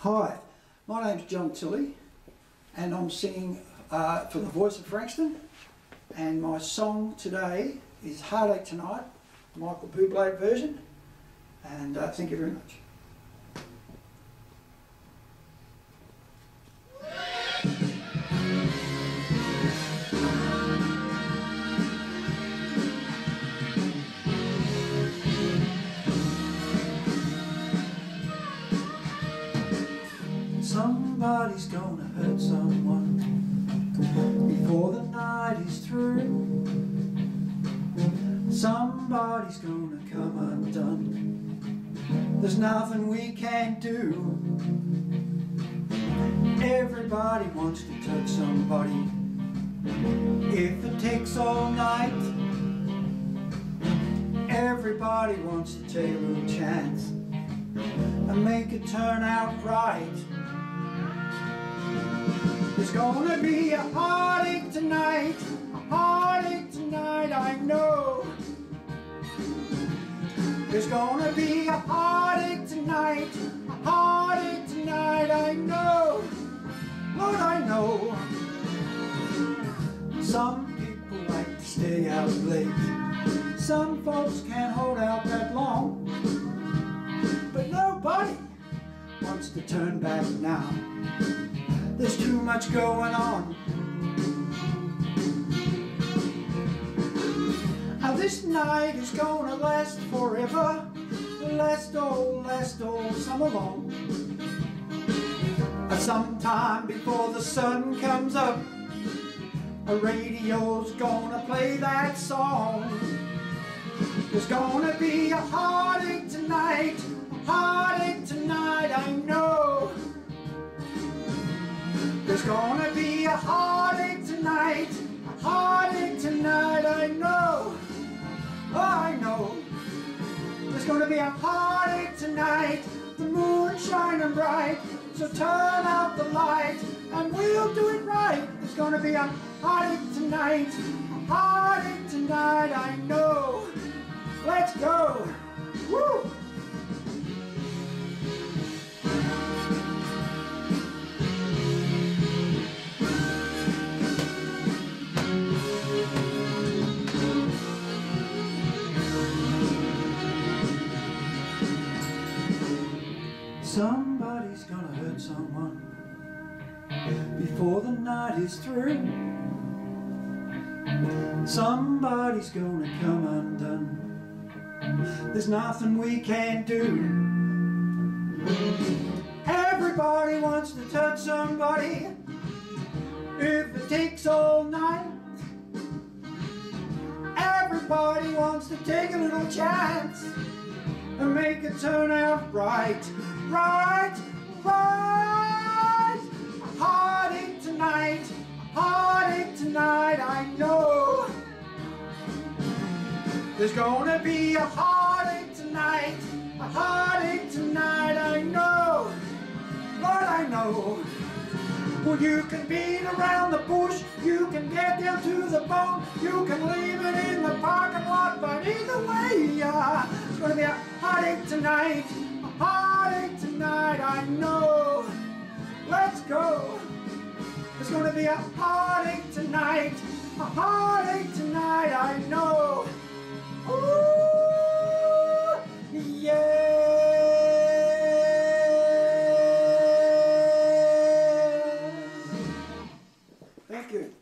Hi, my name's John Tilley and I'm singing for the Voice of Frankston, and my song today is Heartache Tonight, Michael Bublé version, and thank you very much. Somebody's gonna hurt someone before the night is through. Somebody's gonna come undone. There's nothing we can't do. Everybody wants to touch somebody. If it takes all night, everybody wants to take a little chance and make it turn out right. There's gonna be a heartache tonight, I know. There's gonna be a heartache tonight, I know. Lord, I know. Some people like to stay out late. Some folks can't hold out that long. But nobody wants to turn back now. There's too much going on. Now this night is gonna last forever. Last old summer long. Sometime before the sun comes up, a radio's gonna play that song. There's gonna be a heartache tonight, I know. There's gonna be a heartache tonight, I know. Oh, I know. There's gonna be a heartache tonight, the moon shining bright, so turn out the light and we'll do it right. There's gonna be a heartache tonight, I know. Let's go. Woo! Somebody's gonna hurt someone before the night is through. Somebody's gonna come undone. There's nothing we can't do. Everybody wants to touch somebody. If it takes all night, everybody wants to take a little chance and make it turn out right. Right. A heartache tonight, I know. There's gonna be a heartache tonight, I know. Lord, I know. Well, you can beat around the bush, you can get down to the bone, you can leave it in the parking lot, but either way, it's gonna be a heartache tonight, I know. Let's go. There's gonna be a heartache tonight, I know. Ooh, yeah. Thank you.